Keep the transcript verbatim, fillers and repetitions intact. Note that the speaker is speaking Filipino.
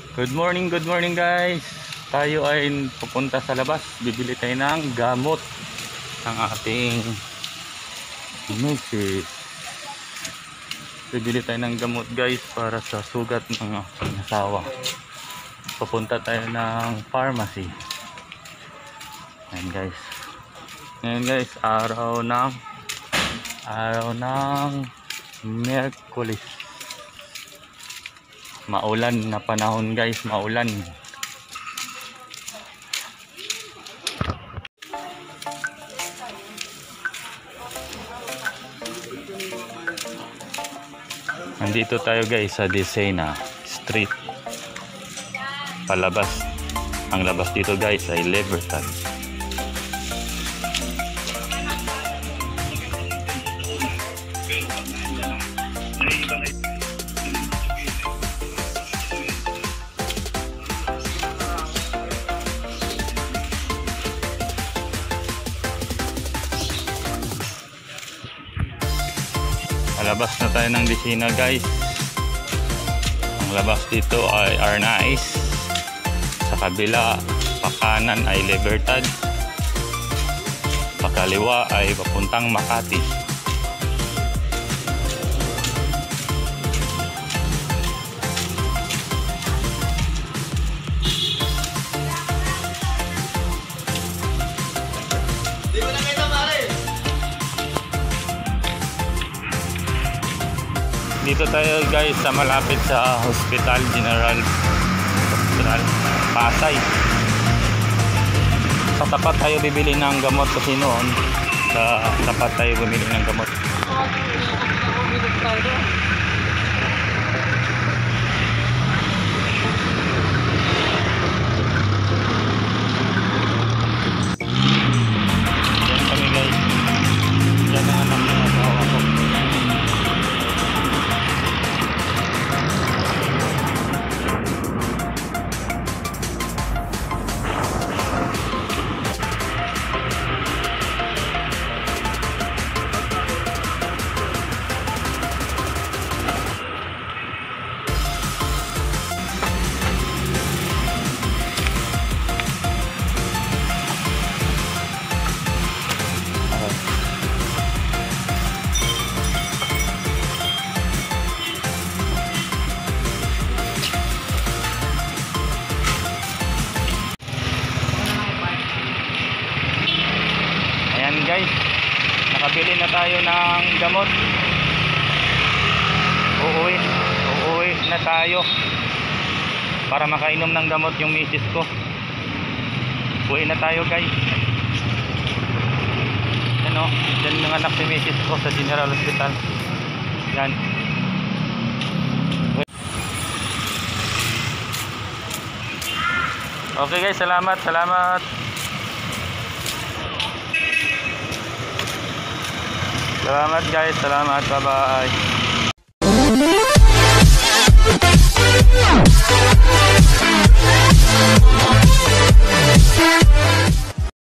Good morning, good morning guys. Tayo ay pupunta sa labas. Bibili tayo ng gamot ng ating misis. Bibili tayo ng gamot guys para sa sugat ng aking asawa. Pupunta tayo ng pharmacy. Ayan guys. Ngayon guys, araw ng araw ng Miyerkules. Maulan na panahon guys, maulan. Nandito tayo guys sa Desena Street. Palabas. Ang labas dito guys ay Libertad. Labas na tayo ng Desena guys. Ang labas dito ay Arnaiz. Sa kabila, pakanan ay Libertad. Pakaliwa ay papuntang Makati. Dito tayo guys sa malapit sa Hospital General Hospital Pasay. Sa tapat tayo bibili ng gamot kasi noon. Sa tapat tayo bumili ng gamot. Yan kami guys. Yan ang anak ng asawa ko. Guys, nakabili na tayo ng gamot. Uuwi, uuwi na tayo para makainom ng gamot yung misis ko. Uwi na tayo guys. Ano, dyan yung anak si misis ko sa General Hospital. Yan. Okay guys, salamat, salamat. Salamat guys, salamat, bye bye.